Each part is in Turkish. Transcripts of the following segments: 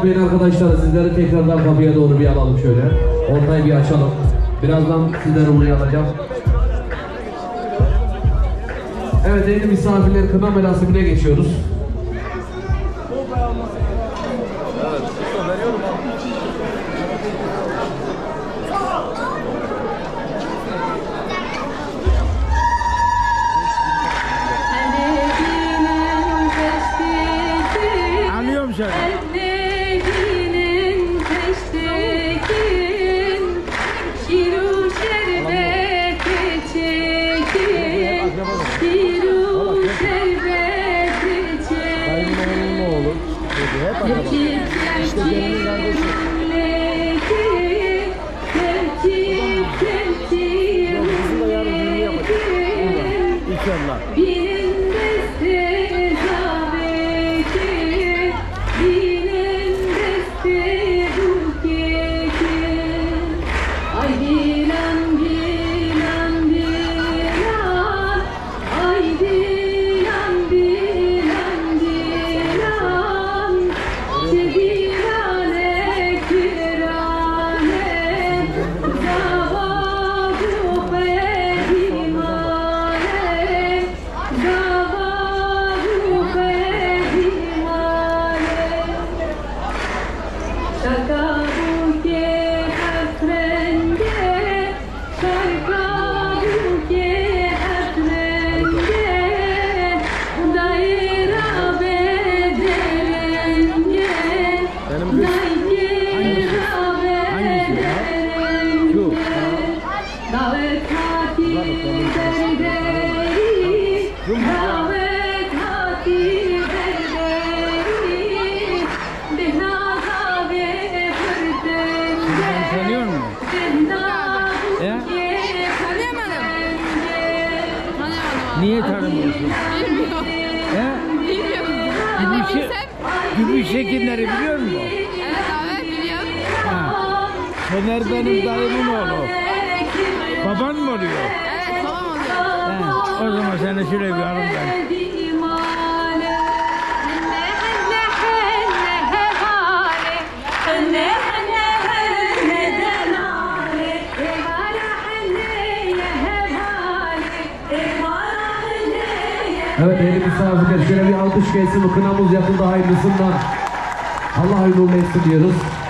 Yapmayın arkadaşlar, sizleri tekrardan kapıya doğru bir alalım şöyle. Ortayı bir açalım. Birazdan sizleri buraya alacağım. Evet, değerli misafirler, kına merasimine geçiyoruz. Anlıyorum şöyle. Niye tanımıyorsun? Bilmiyorum. He? Bilmiyorum. Gümüş Ekinleri biliyor musun? Evet abi biliyorum. Ha. Soner benim dayımın oğlu. Baban mı oluyor? Evet babam oluyor. He. O zaman seni şöyle bir alın ben. Evet değerli misafirler, şöyle bir alkış gelsin, bu kınamız yakında hayırlısından. Allah hayırlı uğurlu etsin diyoruz.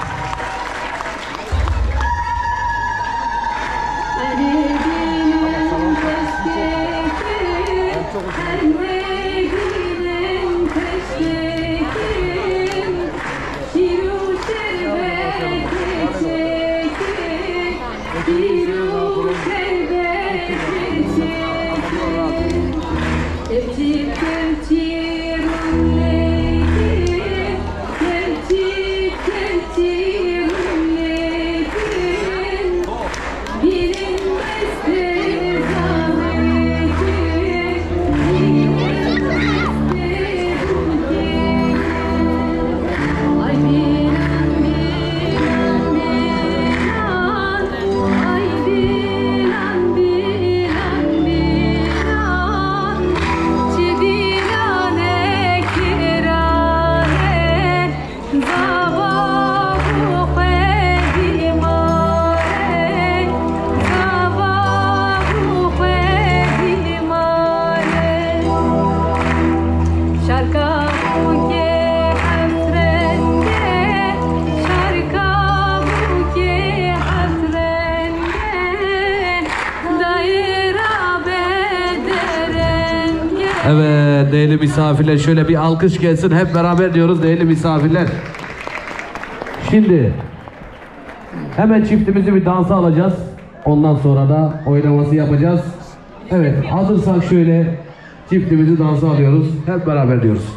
Evet değerli misafirler, şöyle bir alkış gelsin, hep beraber diyoruz değerli misafirler. Şimdi hemen çiftimizi bir dansa alacağız. Ondan sonra da oynaması yapacağız. Evet, hazırsak şöyle çiftimizi dansa alıyoruz. Hep beraber diyoruz.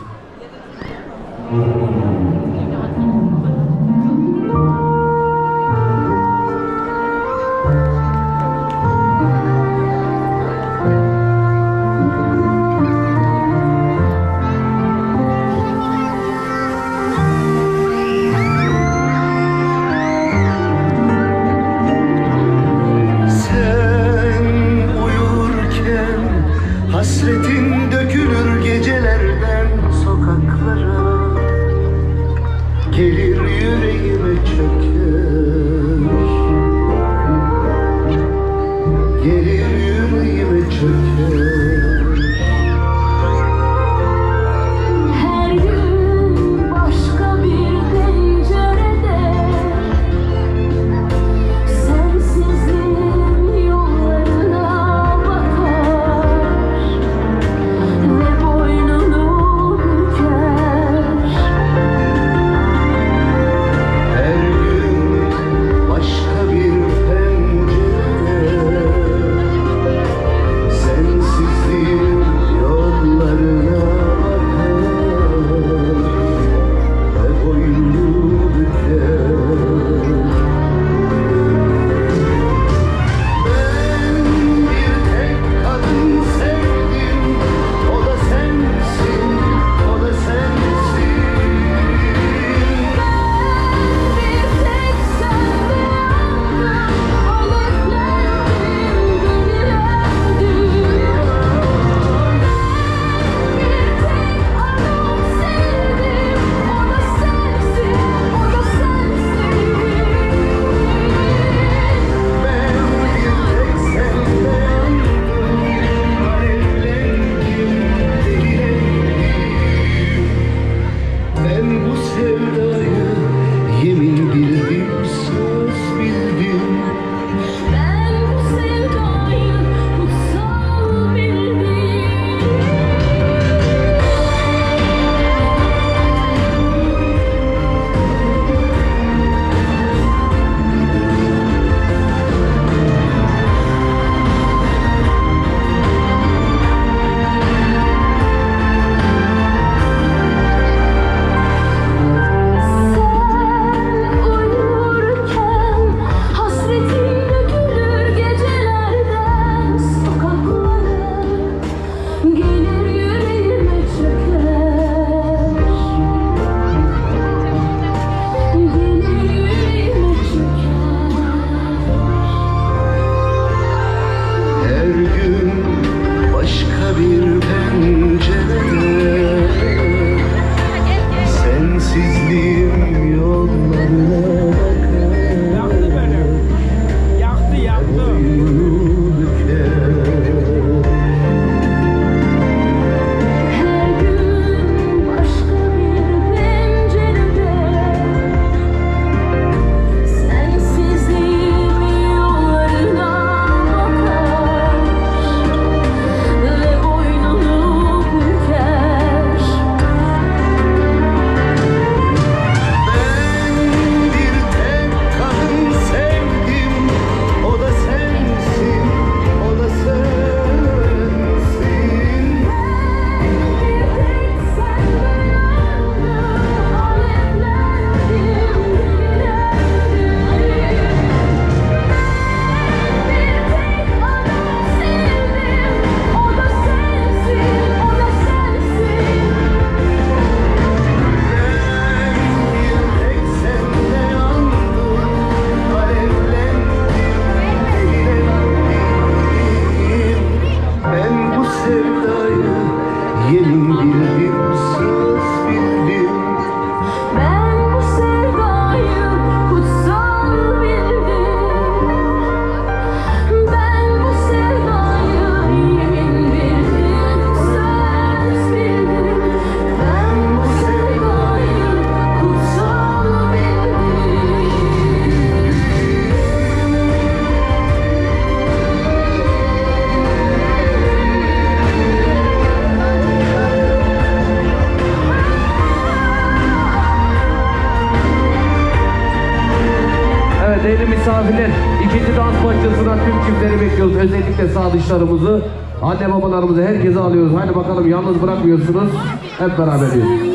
Hasretin dökülür gecelerden sokaklara. yüreğime çöker, gelir yüreğime çöker. Her gün başka bir pencerede sensizliğin yollarına bakar ve boynunu büker. Her gün başka bir pencerede sensizliğin yollarına bakar ve boynunu büker. Ben bir tek kadın sevdim, o da sensin, o da sensin. Bir tek sende yandım, alevlendim, gönüllendim. Bir tek adam sevdim, o da sensin, o da sensin. Ben bir tek sende yandım, alevlendim, delilendim. Ben bu sevdayı yemin bildim, söz bildim. Ben bu sevdayı kutsal bildim. Sen uyurken hasretin dökülür gecelerden sokaklara, gelir yüreğime çöker, gelir yüreğime çöker. Her gün başka bir pencerede sensizliğim yollarına Yaktı bakar, beni. Yaktı. boynunu büker. Her gün başka bir pencerede sensizliğim yollarına bakar ve boynunu büker. Ben bir tek kadın sevdim, o da sensin, o da sensin. Bir tek sende yandım, alevlendim, delilendim. Bir tek adam sevdim, o da sensin, o da sensin. Ben bir tek sende yandım, alevlendim, delilendim. Ben bu sevdayı yemin bildim, söz bildim. Ben bu sevdayı kutsal bildim. Ben bu sevdayı yemin bildim, söz bildim. Ben bu sevdayı kutsal bildim. Evet değerli misafirler, ikinci dans başlasına tüm çiftleri bekliyoruz. Özellikle sağdışlarımızı, anne babalarımızı, herkese alıyoruz. Haydi bakalım, yalnız bırakmıyorsunuz. Hep beraber diyoruz.